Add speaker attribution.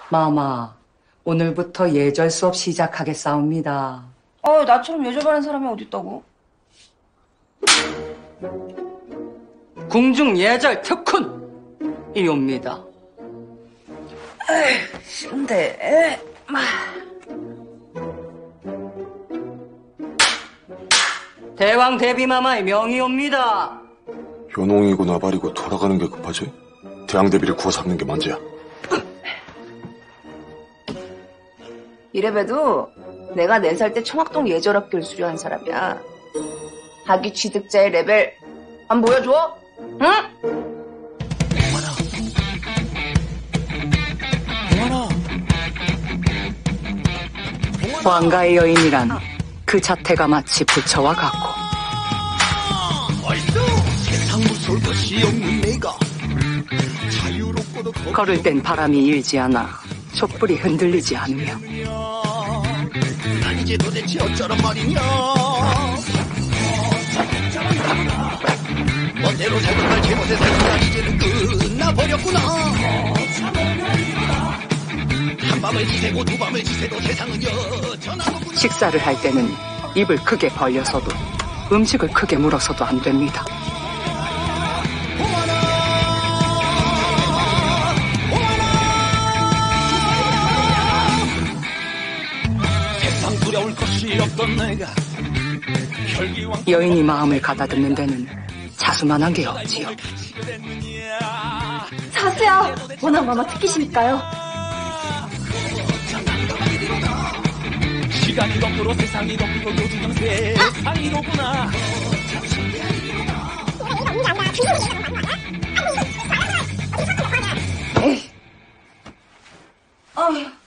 Speaker 1: 마마, 오늘부터 예절 수업 시작하겠사옵니다.
Speaker 2: 나처럼 예절바른 사람이 어딨다고?
Speaker 1: 궁중 예절 특훈! 이옵니다.
Speaker 2: 싫은데.
Speaker 1: 대왕 대비마마의 명의옵니다.
Speaker 3: 효농이고 나발이고 돌아가는 게 급하지? 대왕대비를 구워 잡는 게 먼저야.
Speaker 2: 이래봬도 내가 4살 때 청학동 예절학교를 수료한 사람이야. 학위 취득자의 레벨 한번 보여줘? 응?
Speaker 1: 왕가의 여인이란 그 자태가 마치 부처와 같고 걸을 땐 바람이 일지 않아 촛불이 흔들리지 않으며
Speaker 4: 난 이제 도대체 어쩌란 말이냐. 멋대로 살던 날 제멋에 살던 날 이제는 끝나버렸구나. 한밤을 지새고 두밤을 지새도 세상은 여전하고.
Speaker 1: 식사를 할 때는 입을 크게 벌려서도 음식을 크게 물어서도 안 됩니다.
Speaker 4: 세상 두려울 것이 없던 내가
Speaker 1: 여인이 마음을 가다듬는 데는 자수만한 게 없지요.
Speaker 5: 자수야, 워낙 마마 특기시니까요.
Speaker 4: 시간이 덕으로 세상이 덕이고 요즘 세상이로구나.
Speaker 2: 에이.